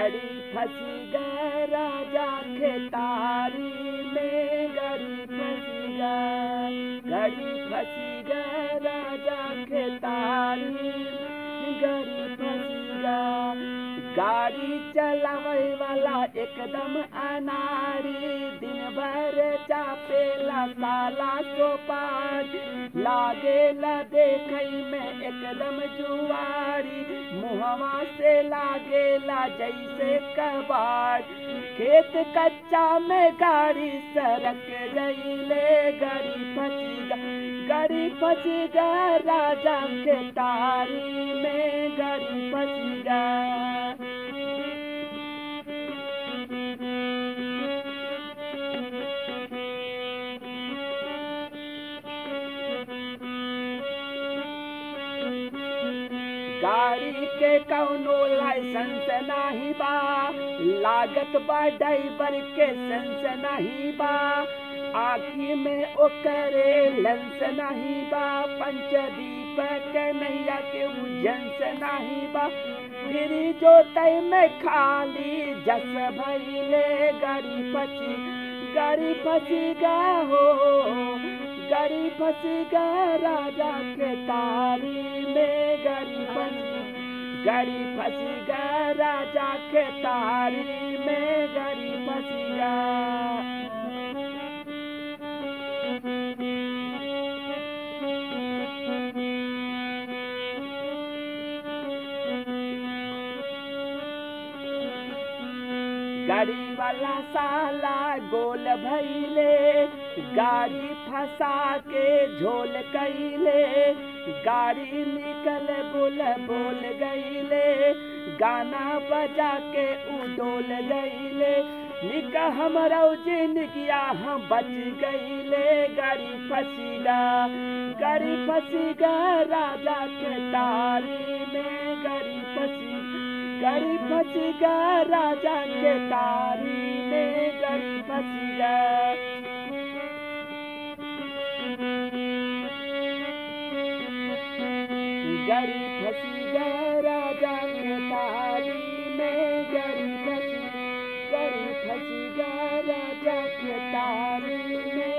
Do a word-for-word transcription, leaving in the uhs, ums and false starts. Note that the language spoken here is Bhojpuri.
गड़ी फंसी गए राजा के तारी में, गड़ी फंसी गए, गड़ी फंसी गए राजा के तारी में, गड़ी फंसी गए। गाड़ी चलावे वाला एकदम अनारी, दिन भर चापेला साला सोपारी, लागेला देखई में एकदम जुआरी, मुहवा से लागेला जैसे कबाड़। खेत कच्चा में गाड़ी सरक गईले, गाड़ी फंसी गई, गाड़ी फंसी गई राजा के तारी में, गाड़ी फंसी गई। गाड़ी के कौनो लाइसेंस नाही बा, लागत बा ड्राइवर के सेंस नाही बा, आखी में ओकरे लेंस नाही बा, पंचदीप के नैया के उजंस नाही बा, फिर जो तय में खाली जस भइले, गाड़ी फंसी, गाड़ी फंसी गा हो, गाड़ी फंसी गा राजा के तारी में, गाड़ी फंसी, गाड़ी फंसी गा राजा के तारी में, गाड़ी फंसी गा। गाड़ी वाला साला गोल भइले, गाड़ी फंसा के झोल कइले, गाड़ी निकल बोल बोल गईले, गाना बजा के उडोल गईले, निक हमरा जिंदगिया हम बच गईले, गाड़ी फंसी गा, गाड़ी फंसी गा राजा के तारी में, गाड़ी फंसी, गाड़ी फंसी गा राजा के तारी में, गाड़ी फंसी गा। गाड़ी फंसी गा राजा के तारी में, गाड़ी फंसी, गाड़ी फंसी गा राजा के तारी में।